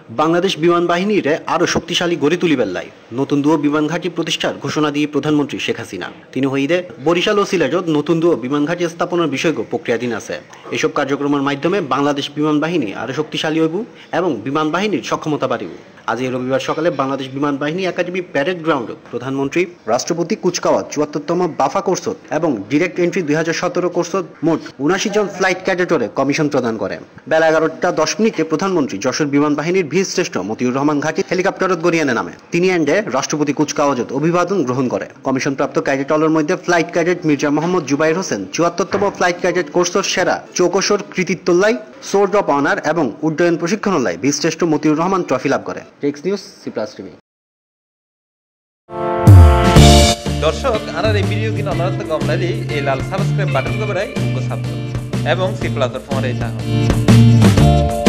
বাংলাদেশ বিমান বাহিনীরে আরো শক্তিশালী গড়ে তুলিবার লাই নতুন দুয়ো বিমান ঘাঁটি প্রতিষ্ঠার ঘোষণা দিয়ে প্রধানমন্ত্রী শেখ হাসিনা তিনি হইদে বরিশাল ও সিলেটত নতুন দুয়ো বিমান ঘাঁটি স্থাপনের বিষয়ক প্রক্রিয়াধীন আছে। এসব কার্যক্রমের মাধ্যমে বাংলাদেশ বিমান বাহিনী আরো শক্তিশালী হইব এবং বিমান বাহিনীর সক্ষমতা বাড়িব। আজ এই রবিবার সকালে বাংলাদেশ বিমান বাহিনী একাডেমি প্যারেড গ্রাউন্ড প্রধানমন্ত্রী রাষ্ট্রপতি কুচকাওয়াত ৭৪তম বাফা কোর্সত এবং ডিরেক্ট এন্ট্রি ২০১৭ কোর্সত মোট ৭৯ জন ফ্লাইট ক্যাডেটরে কমিশন প্রদান করে। বেলা ১১টা ১০ মিনিটে প্রধানমন্ত্রী যশোর বিমান বাহিনীর বীর শ্রেষ্ঠ মতিউর রহমান ঘাঁটি হেলিকপ্টারত গড়িয়ানে নামে। তিনি এন্ডে রাষ্ট্রপতি কুচকাওয়াজত অভিবাদন গ্রহণ করে। কমিশনপ্রাপ্ত ক্যাডেটলের মধ্যে ফ্লাইট ক্যাডেট মির্জা মোহাম্মদ জুবাইর হোসেন ৭৪তম ফ্লাইট ক্যাডেট কোর্সর সেরা চৌকসর কৃতিত্বলাই সোর্ড অফ অনার এবং উড্ডয়ন প্রশিক্ষণলাই বীর শ্রেষ্ঠ মতিউর রহমান ট্রফি লাভ করে। টেক্স নিউজ C+ টিভি। দর্শক আর এই ভিডিও কিনা অনারত গমনালি এই লাল সাবস্ক্রাইব বাটন কবরাই উঙ্গো সাবস্ক্রাইব এবং C+ ফোন এই চাহ